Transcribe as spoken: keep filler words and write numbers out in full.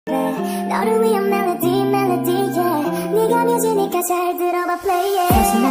너를 위한 멜로디 멜로디 yeah 네가 뮤지니까 잘 들어봐 play it